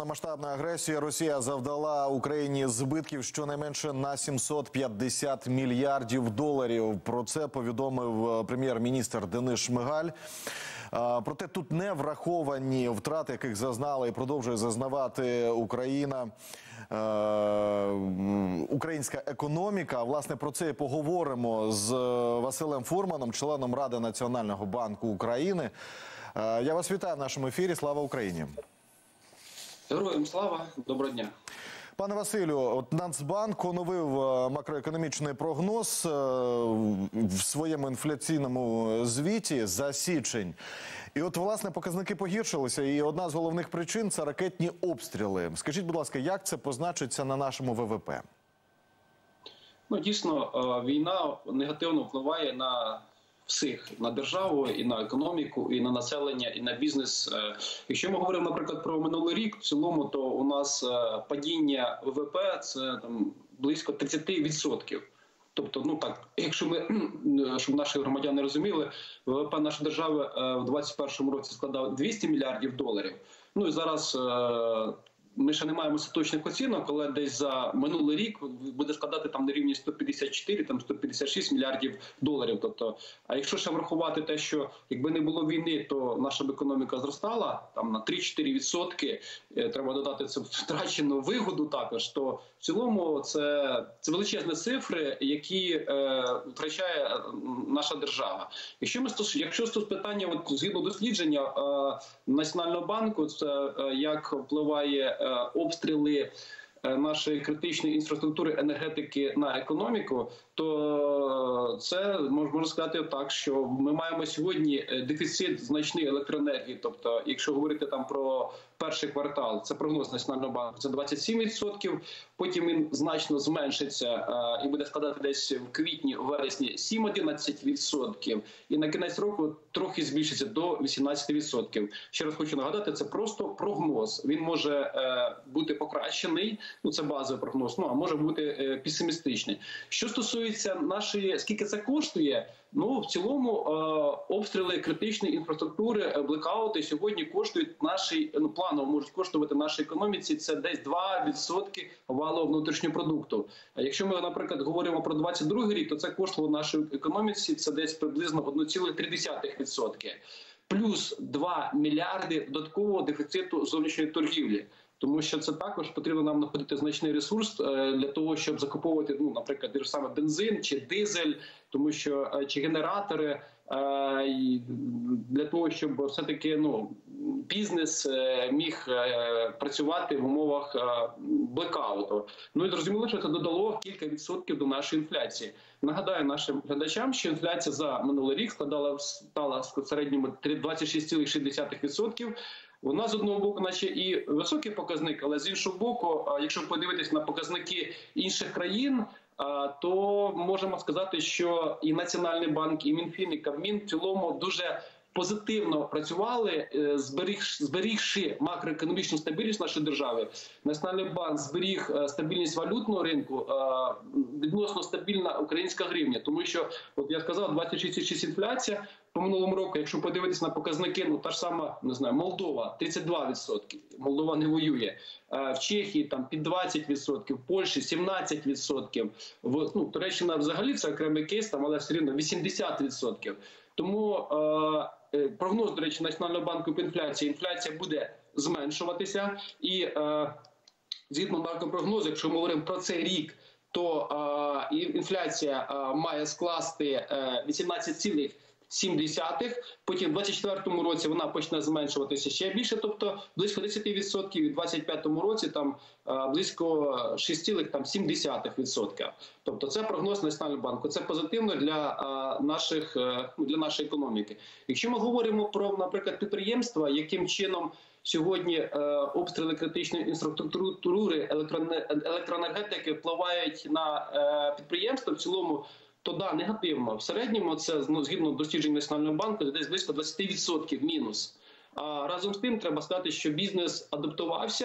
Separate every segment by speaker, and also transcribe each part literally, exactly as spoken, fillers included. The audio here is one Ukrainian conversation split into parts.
Speaker 1: Повномасштабна агресія. Росія завдала Україні збитків щонайменше на сімсот п'ятдесят мільярдів доларів. Про це повідомив прем'єр-міністр Денис Шмигаль. Проте тут не враховані втрати, яких зазнала і продовжує зазнавати Україна, українська економіка. Власне, про це і поговоримо з Василем Фурманом, членом Ради Національного банку України. Я вас вітаю в нашому ефірі. Слава Україні!
Speaker 2: Героям слава, доброго дня.
Speaker 1: Пане Василю, от Нацбанк оновив макроекономічний прогноз в своєму інфляційному звіті за січень. І от, власне, показники погіршилися, і одна з головних причин – це ракетні обстріли. Скажіть, будь ласка, як це позначиться на нашому ВВП?
Speaker 2: Ну, дійсно, війна негативно впливає на всіх, на державу, і на економіку, і на населення, і на бізнес. Якщо ми говоримо, наприклад, про минулий рік, в цілому, то у нас падіння ВВП – це там близько тридцять відсотків. Тобто, ну так, якщо ми, щоб наші громадяни розуміли, ВВП нашої держави в двадцять першому році складав двісті мільярдів доларів. Ну і зараз ми ще не маємо точних оцінок, але десь за минулий рік буде складати там на рівні сто п'ятдесят чотири, там сто п'ятдесят шість мільярдів доларів. Тобто, а якщо ще врахувати те, що якби не було війни, то наша б економіка зростала там на три-чотири відсотки, треба додати це втрачену вигоду також, то в цілому це, це величезні цифри, які е, втрачає наша держава. Якщо ми якщо з питання, от, згідно дослідження е, Національного банку, це е, як впливає обстріли нашої критичної інфраструктури енергетики на економіку, то це можна сказати так, що ми маємо сьогодні дефіцит значний електроенергії. Тобто, якщо говорити там про перший квартал, це прогноз Національного банку, це двадцять сім відсотків, потім він значно зменшиться і буде складати десь в квітні, у вересні сім-одинадцять відсотків, і на кінець року трохи збільшиться до вісімнадцять відсотків. Ще раз хочу нагадати, це просто прогноз. Він може бути покращений, ну це базовий прогноз, ну а може бути песимістичний. Що стосується нашої, скільки це коштує, ну в цілому обстріли критичної інфраструктури, блекаути сьогодні коштують нашій, ну планово можуть коштувати нашій економіці, це десь два відсотки валового внутрішнього продукту. А якщо ми, наприклад, говоримо про двадцять другий рік, то це коштувало нашій економіці, це десь приблизно одне ціле три десятих відсотка. Плюс два мільярди додаткового дефіциту зовнішньої торгівлі. Тому що це також потрібно нам знаходити значний ресурс для того, щоб закуповувати, ну, наприклад, той ж саме бензин чи дизель, тому що чи генератори, для того, щоб все-таки ну, бізнес міг працювати в умовах блекауту. Ну і зрозуміло, що це додало кілька відсотків до нашої інфляції. Нагадаю нашим глядачам, що інфляція за минулий рік складала стала в середньому двадцять шість цілих шість десятих відсотка. У нас з одного боку, наче і високий показник, але з іншого боку, якщо подивитись на показники інших країн, то можемо сказати, що і Національний банк, і Мінфін, і Кабмін в цілому дуже позитивно працювали, зберіг, зберігши макроекономічну стабільність нашої держави. Національний банк зберіг стабільність валютного ринку, відносно стабільна українська гривня. Тому що, от я сказав, двадцять шість цілих шість десятих інфляція по минулому року, якщо подивитися на показники, ну та ж сама, не знаю, Молдова тридцять два відсотки, Молдова не воює. В Чехії там під двадцять відсотків, в Польщі сімнадцять відсотків. В, ну, Туреччина взагалі це окремий кейс, там, але все рівно вісімдесят відсотків. Тому е, прогноз, до речі, Національного банку по інфляції, інфляція буде зменшуватися. І е, згідно макропрогнозу, якщо ми говоримо про цей рік, то е, інфляція е, має скласти е, вісімнадцять цілих сім десятих, потім в двадцять четвертому році вона почне зменшуватися ще більше, тобто близько десять відсотків, і в двадцять п'ятому році там близько шість цілих сім десятих відсотка. Тобто це прогноз Національного банку, це позитивно для наших, для нашої економіки. Якщо ми говоримо про, наприклад, підприємства, яким чином сьогодні обстріли критичної інфраструктури, електроенергетики впливають на підприємства в цілому, то да, негативно. В середньому це, ну, згідно досліджень Національного банку, десь близько двадцять відсотків мінус. А разом з тим треба сказати, що бізнес адаптувався,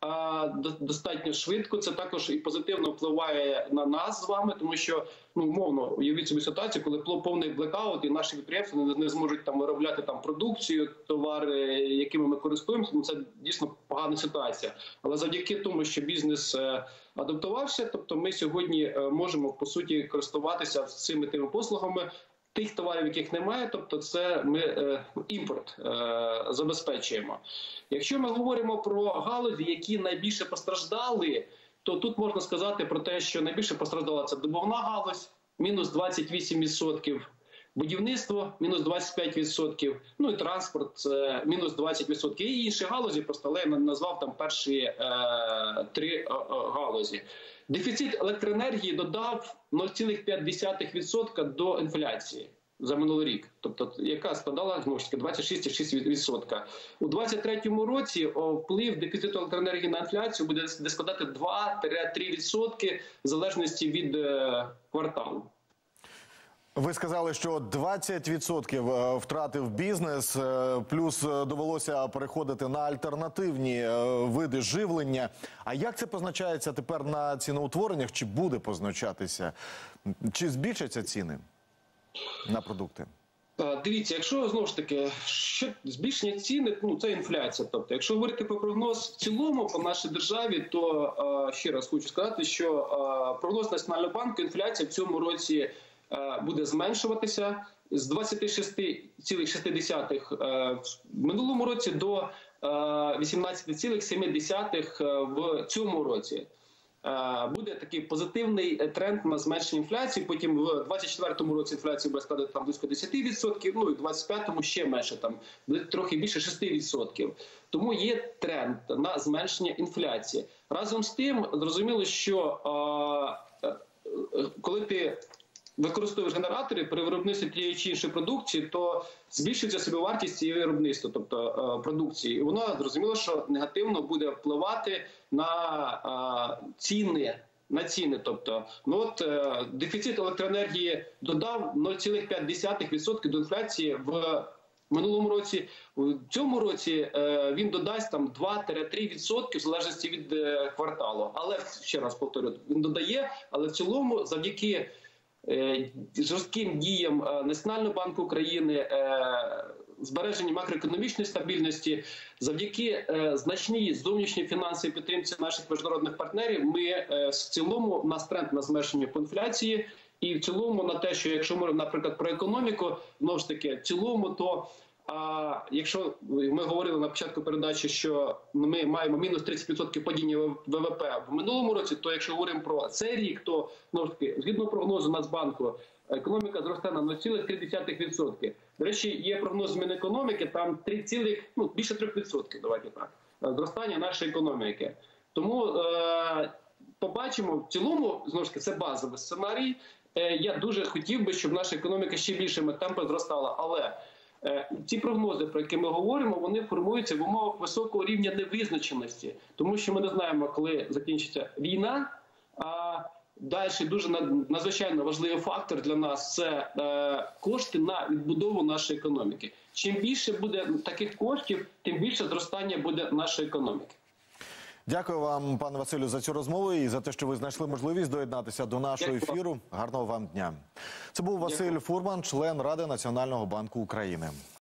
Speaker 2: достатньо швидко. Це також і позитивно впливає на нас з вами, тому що, ну, умовно, уявіть собі ситуацію, коли повний блекаут і наші підприємства не, не зможуть там виробляти там продукцію, товари, якими ми користуємося. Ну, це дійсно погана ситуація. Але завдяки тому, що бізнес е, адаптувався, тобто ми сьогодні е, можемо по суті користуватися цими тими послугами. Тих товарів, яких немає, тобто це ми е, імпорт е, забезпечуємо. Якщо ми говоримо про галузі, які найбільше постраждали, то тут можна сказати про те, що найбільше постраждала це добувна галузь, мінус двадцять вісім відсотків, будівництво, мінус двадцять п'ять відсотків, ну і транспорт, це мінус двадцять відсотків. І інші галузі, просто але я назвав там перші е, три е, галузі. Дефіцит електроенергії додав нуль цілих п'ять десятих відсотка до інфляції за минулий рік, тобто яка складала знову ж таки двадцять шість цілих шість десятих відсотка. У двадцять третьому році о, вплив дефіциту електроенергії на інфляцію буде складати два-три відсотки в залежності від е, кварталу.
Speaker 1: Ви сказали, що двадцять відсотків втратив бізнес, плюс довелося переходити на альтернативні види живлення. А як це позначається тепер на ціноутвореннях? Чи буде позначатися? Чи збільшаться ціни на продукти?
Speaker 2: Дивіться, якщо, знову ж таки, що збільшення ціни, ну, це інфляція. Тобто, якщо говорити про прогноз в цілому по нашій державі, то ще раз хочу сказати, що прогноз Національного банку, інфляція в цьому році буде зменшуватися з двадцять шість цілих шість десятих в минулому році до вісімнадцять цілих сім десятих в цьому році. Буде такий позитивний тренд на зменшення інфляції, потім в двадцять четвертому році інфляція буде складати там близько десять відсотків, ну і в двадцять п'ятому ще менше, там трохи більше шість відсотків. Тому є тренд на зменшення інфляції. Разом з тим, зрозуміло, що коли ти використовуєш генератори при виробництві тієї чи іншої продукції, то збільшується собівартість цієї виробництва, тобто продукції. І воно, зрозуміло, що негативно буде впливати на ціни. На ціни, тобто, ну от е, дефіцит електроенергії додав нуль цілих п'ять десятих відсотка до інфляції в минулому році. В цьому році е, він додасть там два-три відсотки в залежності від е, кварталу. Але, ще раз повторю, він додає, але в цілому завдяки е, жорстким діям е, Національного банку України, е, збереження макроекономічної стабільності, завдяки е, значній зовнішній фінансовій підтримці наших міжнародних партнерів, ми е, в цілому, у нас тренд на зменшення по інфляції, і в цілому на те, що якщо ми, наприклад, про економіку, знову ж таки, в цілому, то а, якщо ми говорили на початку передачі, що ми маємо мінус тридцять відсотків падіння ВВП в минулому році, то якщо говоримо про цей рік, то, знову ж таки, згідно прогнозу Нацбанку, економіка зросте на нуль цілих три десятих відсотка. До речі, є прогноз Мінекономіки, там три цілих, ну, більше трьох відсотків, давайте так, зростання нашої економіки. Тому е, побачимо, в цілому, знову ж таки, це базовий сценарій. Е, я дуже хотів би, щоб наша економіка ще більшими темпами зростала, але е, ці прогнози, про які ми говоримо, вони формуються в умовах високого рівня невизначеності, тому що ми не знаємо, коли закінчиться війна, а далі дуже надзвичайно важливий фактор для нас – це е, кошти на відбудову нашої економіки. Чим більше буде таких коштів, тим більше зростання буде нашої економіки.
Speaker 1: Дякую вам, пане Василю, за цю розмову і за те, що ви знайшли можливість доєднатися до нашого
Speaker 2: Дякую.
Speaker 1: ефіру. Гарного вам дня. Це був Василь Фурман, член Ради Національного банку України.